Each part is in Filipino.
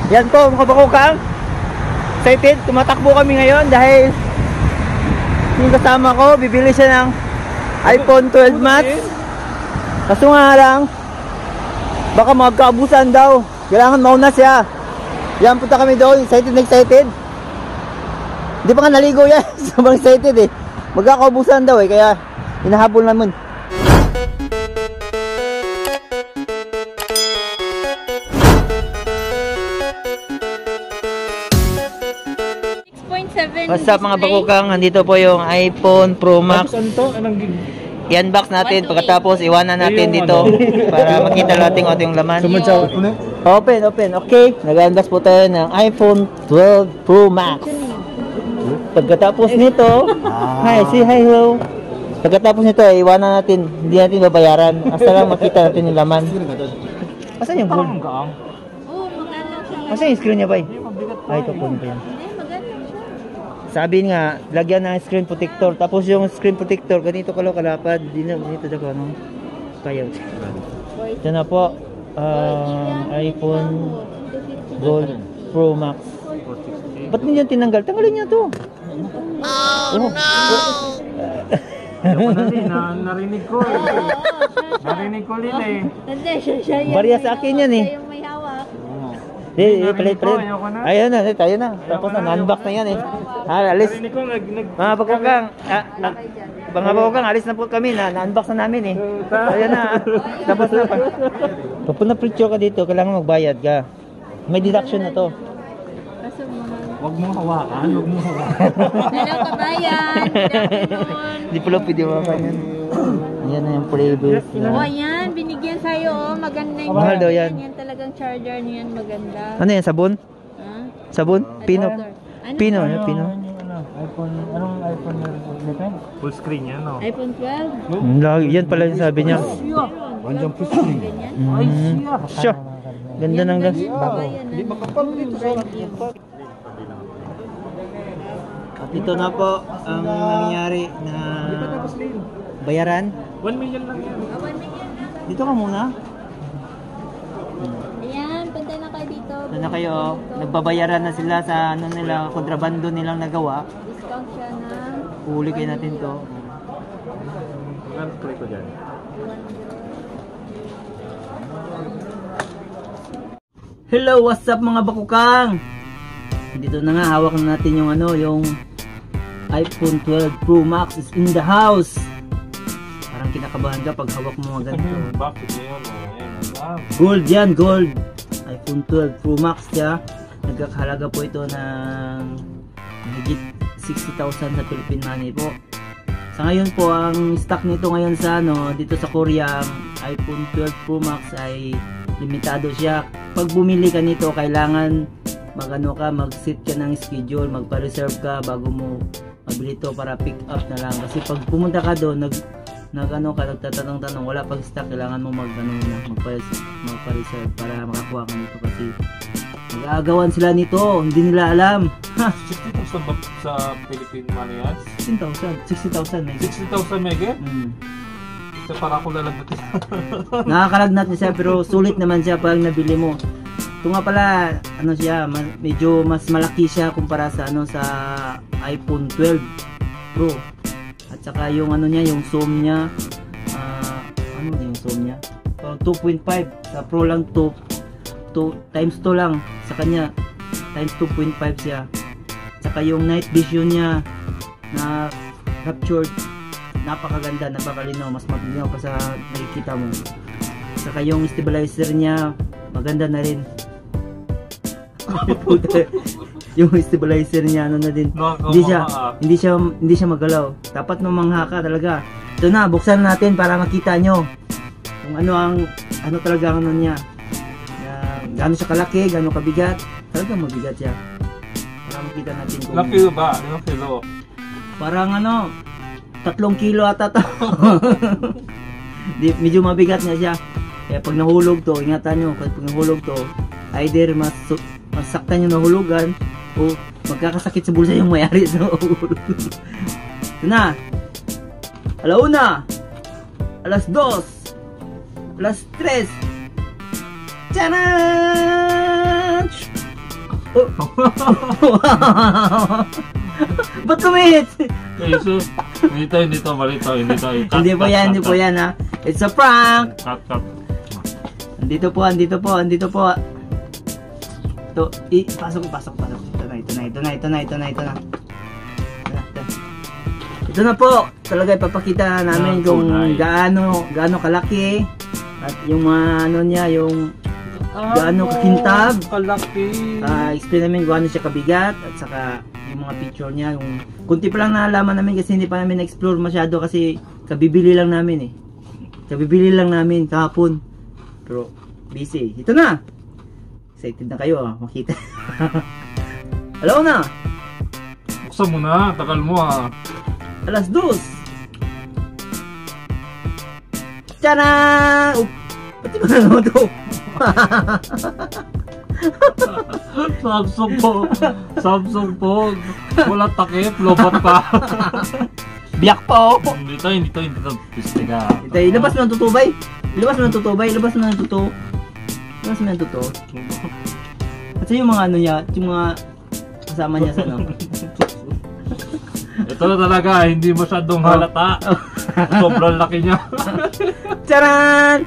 Yan po mga kabakukang. Excited, tumatakbo kami ngayon dahil yung kasama ko, bibili siya ng iPhone 12 Max. Kaso nga lang, baka magkaabusan daw. Kailangan mauna siya. Yan, punta kami doon. Excited na excited. Hindi pa nga naligo yan. Sobrang excited eh. Magkakaubusan daw eh. Kaya hinahabol naman. What's up mga bakukang? Nandito po yung iPhone Pro Max. I-unbox natin. Pagkatapos iwanan natin dito para makita natin kung yung laman. Open. Okay. Nag-unbox po tayo ng iPhone 12 Pro Max. Pagkatapos nito, hi, say hi, hello. Pagkatapos nito, iwanan natin. Hindi natin babayaran. Basta lang makita natin yung laman. Asan yung gold? Asan yung screen niya ba? Ay, ito po niya yan. Sabi nga, lagyan ng screen protector. Tapos yung screen protector, ganito kalapad. Dito ako, ano? Kaya. Ito na po. iPhone Gold Pro Max. Ba't niyo tinanggal? Tanggalin niyo to. Oh no! Narinig ko eh. Narinig ko ulit eh. Bariya sa akin yan eh. Palit. Ayun na, tayo na. Tapos na, unbox na yan eh. Alis. Mga bakukang, alis na po kami na. Na-unbox na namin eh. Ayun na. Tapos na. Kapag na-picture ka dito, kailangan magbayad ka. May deduction na to. Huwag mong hawakan. Hello kabayan. Hindi pala pwede hawakan yan. Ayan na yung flavors. Oh, yan. Binigyan sa'yo. Oh. Maganda yung mahal daw yan. Yan talagang charger niyan. Maganda. Ano yan? Sabon? Sabon? Pino? Pino? iPhone, anong iPhone meron? Full screen yan, no? iPhone 12? Yan pala yung sabi niya. Andiyan full screen. Ay, siya. Ganda ng gas. Hindi makapal dito sa At ito na po ang nangyari na bayaran. 1 million lang yan. 1 million na. Dito ka muna. Ayan, punta na kayo dito. Ito na kayo. Nagbabayaran na sila sa ano nila, kontrabando nilang nagawa. Discount siya na. Huli kayo natin to. Magkano spray ko dyan? Hello, what's up mga bakukang? Dito na nga, hawak na natin yung ano, yung iPhone 12 Pro Max is in the house. Parang kinakabahan ka pag hawak mo mga ganito. Gold yan, gold. iPhone 12 Pro Max siya. Nagkakahalaga po ito ng higit 60,000 sa Philippine money po. Sa ngayon po, ang stock nito ngayon sa ano, dito sa Korea, ang iPhone 12 Pro Max ay limitado siya. Pag bumili ka nito, kailangan mag-set ka ng schedule, magpa-reserve ka bago mo mabili ito para pick up na lang. Kasi pag pumunta ka doon, nagtatanong-tanong, wala pang stock, kailangan mo magpa-reserve para makakuha ka nito kasi nag-aagawan sila nito, hindi nila alam. 60,000 sa Philippine money yan? 60,000 mega. 60,000 mega? Isa para ako lalagnat. Nakakalagnat niya siya pero sulit naman siya pag nabili mo. Ito nga pala, ano siya, medyo mas malaki siya kumpara sa ano sa iPhone 12 Pro. At saka yung ano niya, yung zoom niya, ano yung zoom niya? 2.5 sa Pro lang 2 times 2 lang sa kanya, times 2.5 siya. At saka yung night vision niya na captured, napakaganda, napakalinaw, mas malinaw pa sa nakikita mo. At saka yung stabilizer niya, maganda na rin. Yung stabilizer niya ano na din. Hindi siya magalaw. Dapat mamangha ka talaga. Ito na, buksan natin para makita nyo kung ano talaga ano niya. Gaano siya kalaki, gaano kabigat. Talagang mabigat siya. Para makita natin kung laki ba? Ilang kilo? Parang 3 kilo ata to. Medyo mabigat nga siya. Kaya pag nahulog to, ingatan nyo, pag nahulog to, either masaktan yung nahulugan o magkakasakit sa bulsa yung mayari sa nahulog. Ito na. Alauna, alas 2, alas 3. Tcharan! Ba't kumihit? Jesus. Hindi to, mali to, hindi to. Hindi po yan ha. It's a prank! Cut. Andito po. Pasok. Ito na. Ito na po. Talaga ipapakita namin kung gaano kalaki at yung ano niya, yung gaano kakintab. Kalaki. Explain namin kung gaano siya kabigat at saka yung mga picture niya. Yung kunti pa lang nalaman namin kasi hindi pa namin na-explore masyado kasi kabibili lang namin kahapon. Pero busy. Ito na. Excited na kayo makita. Hello na. Buksan mo na, tagal mo ah. Alas 2. Tcharan! Ba't di ba naman ito? Samsung po. Wala takip, lobat pa. Biyak pa oh. Hindi to. Pistiga. Ito, ilabas mo ng tutubay. Ilabas mo ng totoo. At yung mga ano niya, yung mga kasama niya sa ano. Ito na talaga, hindi masyadong halata. Sobrang laki niya. Tcharan!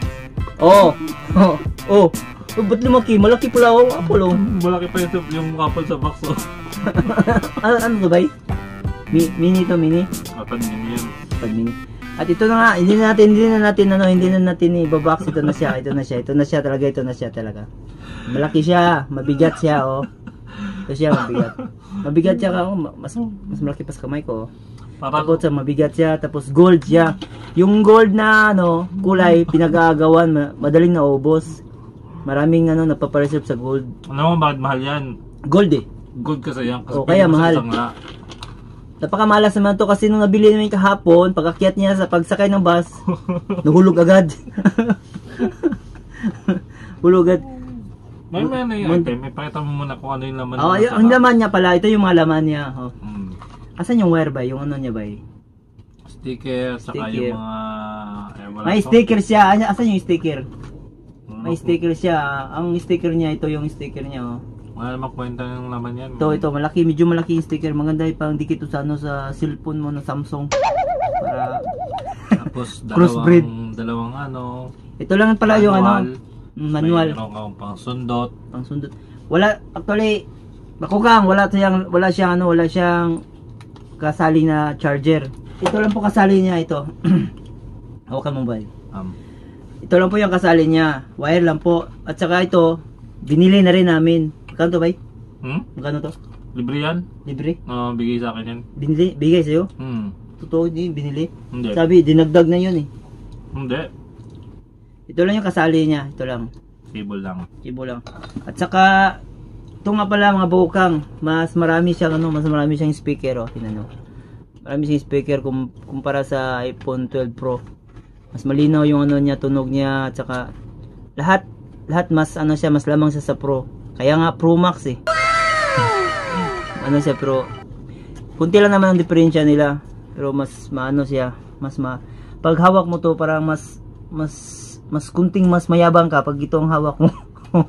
Ba't lumaki? Malaki pala oh, Apple oh. Malaki pa yung apple sa box oh. Ano to ba? Mini to, mini. Apan mini yan. Mini. At ito na nga, hindi na natin i-box. Ito na siya talaga. Malaki siya, mabigat siya oh. Ito siya, mabigat siya ka oh. Mas malaki pa sa kamay ko oh. Tapos mabigat siya, tapos gold siya. Yung gold na ano, kulay pinag-aagawan, madaling naubos. Maraming ano napapareserve sa gold. Ano mo bakit mahal yan? Gold eh. Gold kasi yan. Kasi kaya mahal. Napakamalas naman to kasi nung nabili namin kahapon, pag-akyat niya sa pagsakay ng bus, nahulog agad. Hulog agad. May item, may pakita mo muna kung ano yung laman. Ang laman niya pala, ito yung mga laman niya. Asan yung wire ba? Yung ano niya ba? Sticker, saka yung mga... May sticker siya. Asan yung sticker? May sticker siya. Ang sticker niya, ito yung sticker niya oh. Wala naman kwenta yung laman yan. Ito, medyo malaki yung sticker. Maganda yung pang dikit sa ano sa cellphone mo ng Samsung. Para tapos crossbreed. Dalawang ano. Ito lang pala yung ano, manual. May pang sundot. Wala actually bakukang wala siyang kasali na charger. Ito lang po kasali niya ito. Hawakan mo ba? Ito lang po yung kasali niya. Wire lang po. At saka ito, binili na rin namin. Magkano to ba? Magkano to? Libre yan? Libre? Bigay sa akin yan. Bigay sa'yo? Totoo hindi, binili? Hindi. Sabi, dinagdag na yun eh. Hindi. Ito lang yung kasali niya. Ito lang. Cable lang. At saka, ito nga pala mga bukang, mas marami siyang speaker oh. Tingnan mo. Marami siyang speaker kumpara sa iPhone 12 Pro. Mas malinaw yung ano niya, tunog niya, at saka lahat mas ano siya, mas lamang siya sa Pro. Kaya nga Pro Max eh. Ano siya Pro. Kunti lang naman ang diferensya nila, pero mas maano siya, pag hawak mo to parang mas kunting mas mayabang ka pag ito ang hawak mo.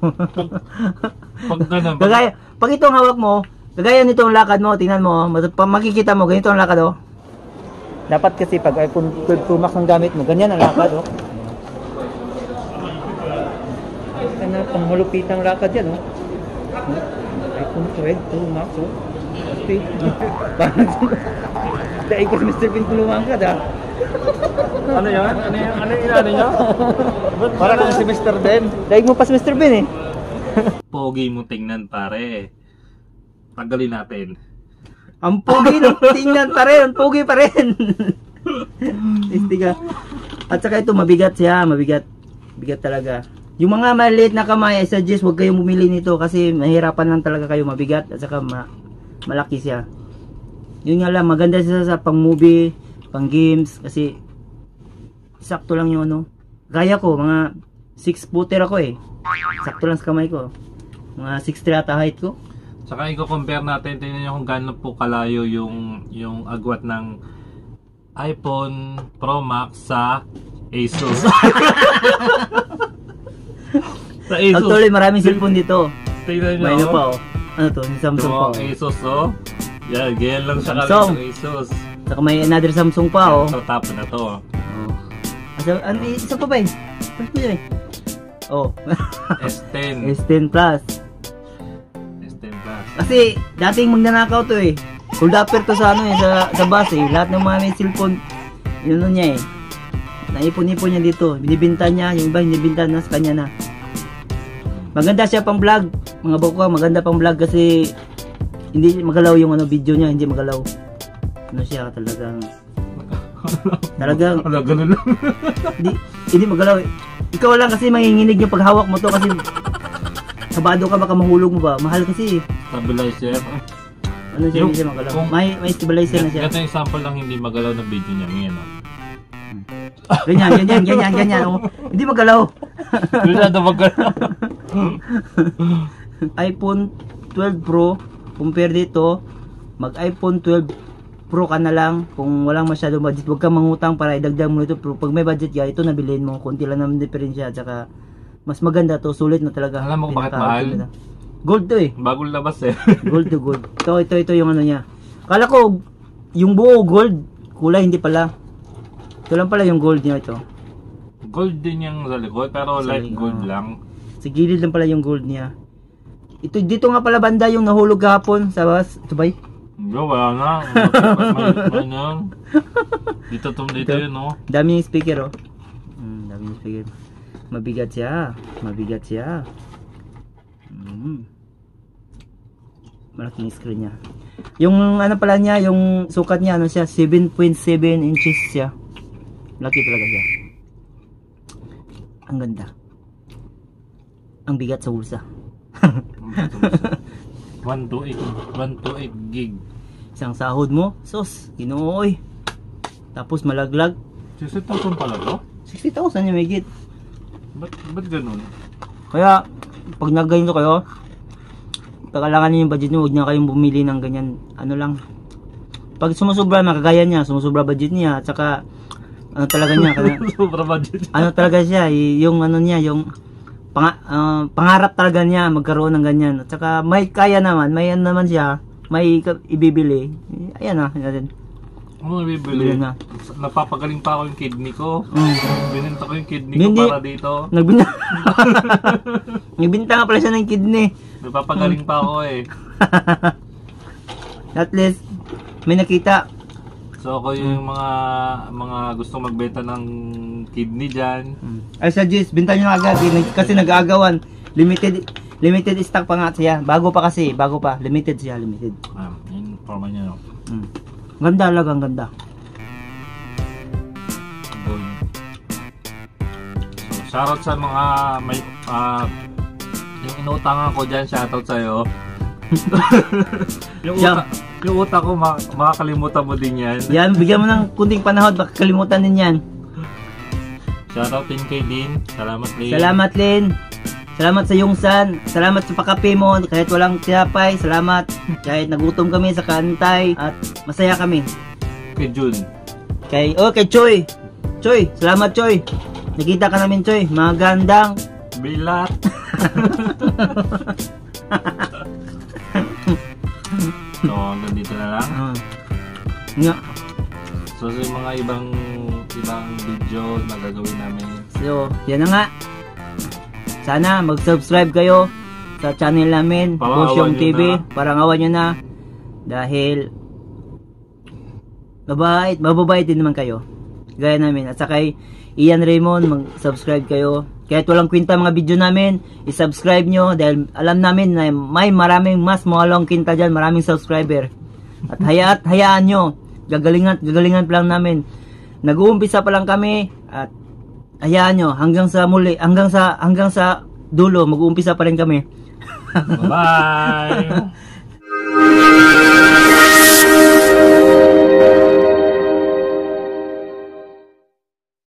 Pag ito ang hawak mo, kagaya nito ang lakad mo, tingnan mo, makikita mo ganito ang lakad oh. Dapat kasi pag iPhone 12 Pro Max ang gamit mo, ganyan ang lakad oh. Ano, pangmalupitang lakad yan oh. iPhone 12 Pro Max oh. Okay. Dahil ko si Mr. Bean tulungan ka dah. Ano yan? Ano yung inano nyo? Para kung si Mr. Ben. Dahil mo pa si Mr. Ben eh. Pogi mo tingnan pare. Tanggalin natin. Ang pogi no, tingnan pa rin, ang pogi pa rin. Istiga. At saka ito mabigat siya, mabigat talaga. Yung mga maliit na kamay, I suggest huwag kayong bumili nito kasi mahirapan lang talaga kayo, mabigat at saka malaki siya. Yun nga lang, maganda siya sa pang movie, pang games kasi sakto lang yung ano. Gaya ko, mga 6 footer ako eh. Sakto lang sa kamay ko. Mga 6'3" ata height ko. Saka i-compare natin, tingnan nyo kung gaano po kalayo yung agwat ng iPhone Pro Max sa Asus. Sa Asus. Actually, maraming cellphone dito. Tingnan nyo. May ano pa oh. Ano to? Yung Samsung pa. Ito ang Asus, oh. Yeah, ganyan lang siya Samsung. kami ng Asus. Saka may another Samsung pa, oh. Ito, tapos na to. Ano, isa pa ba eh? Ano pa yun eh? Oh. S10. S10 Plus. S10 Plus. Kasi, dating magnanakaw to eh. Hold upper to sa ano eh, sa bus eh. Lahat ng mga may cellphone, yun ano niya eh. Naipon-ipon niya dito. Binibinta niya, yung iba binibinta na sa kanya na. Maganda siya pang vlog. Mga bako, maganda pang vlog kasi hindi magalaw yung ano video niya, hindi magalaw. Ano siya talagang Wala, ganun lang. hindi magalaw. Ikaw lang kasi manginginig yung paghawak mo to kasi kabado ka baka mahulog mo ba. Mahal kasi. Stabilizer. Ano siya, hindi siya magalaw. May stabilizer na siya. Ito yung sample lang hindi magalaw na video niya ngayon. Ganyan. Oh. Hindi magalaw. Wala na magalaw. iPhone 12 Pro, compare dito, mag iPhone 12 Pro ka na lang kung walang masyadong budget. Huwag kang mangutang para idagdag mo ito. Pero pag may budget ka, ito nabilihin mo. Kunti lang naman diferensya. At saka, mas maganda to. Sulit na talaga. Alam mo bakit mahal? Gold to eh. Bagong labas eh. Gold to gold. Ito yung ano niya. Kala ko, yung buo gold. Kulay, hindi pala. Ito lang pala yung gold niya ito. Gold din yung sa likod, pero light gold lang. Sa gilid lang pala yung gold niya. Ito, dito nga pala banda yung nahulog kahapon sa bus. Ito ba? Hindi, wala na. Dito yun, no? Dami yung speaker, oh. Dami yung speaker. Mabigat siya. Malaking screen niya. Yung ano pala niya, yung sukat niya, ano siya, 7.7 inches siya. Laki talaga siya. Ang ganda. Ang bigat sa bulsa. 128 gig. Isang sahod mo, sos, ginooy. Tapos malaglag. 60,000 pala to? 60,000 yung megit. Ba't ganun? Kaya, pag nagganito kayo, kailangan niyo yung budget niyo, huwag na kayong bumili ng ganyan, ano lang. Pag sumusubra, makagaya niya, sumusubra budget niya, at saka, ano talaga niya, Sobra budget. ano talaga siya, yung ano niya, yung pangarap talaga niya magkaroon ng ganyan. At saka may kaya naman, may ano naman siya, may ibibili. Ayan na, natin. Ano ibibili? Na. Napapagaling pa ako yung kidney ko. Binenta ko yung kidney ko para dito. Nagbinta nga pala siya ng kidney. Napapagaling pa ako eh. At least, may nakita. So ako yung mga gusto magbenta ng kidney dyan. I suggest, binta nyo na agad kasi nag-aagawan. Limited stock pa nga siya. Bago pa. Limited siya, limited. Yung forma niya, no? Ganda talaga, ang ganda. Gold. So, shoutout sa mga may yung inutangan ko dyan, shoutout sa'yo. yung utak ko, makakalimutan mo din yan. Yan, bigyan mo ng kunting panahon, baka kalimutan din yan. Shoutout din kay Din. Salamat, Lin. Salamat, Lin. Salamat sa Yungsan. Salamat sa pakape mo. Kahit walang tinapay, salamat. Kahit nagutom kami sa kantay. At masaya kami. Kay Jun. Kay Choy. Choy, salamat Choy. Nakita ka namin Choy. Magandang Bilat. So, hanggang dito na lang. Nga. So, sa mga ibang video na gagawin namin. So, yan na nga. Sana mag-subscribe kayo sa channel namin, Bosyong TV. Parang awan nyo na. Dahil mababait din naman kayo. Gaya namin. At saka Ian Raymond, mag-subscribe kayo. Kahit walang kwenta mga video namin, i-subscribe nyo. Dahil alam namin na may maraming mas mawalang kwenta dyan. Maraming subscriber. At hayaan nyo. Gagalingan pa lang namin. Nag-uumpisa pa lang kami. At hayaan nyo, hanggang sa dulo, mag-uumpisa pa rin kami. Bye!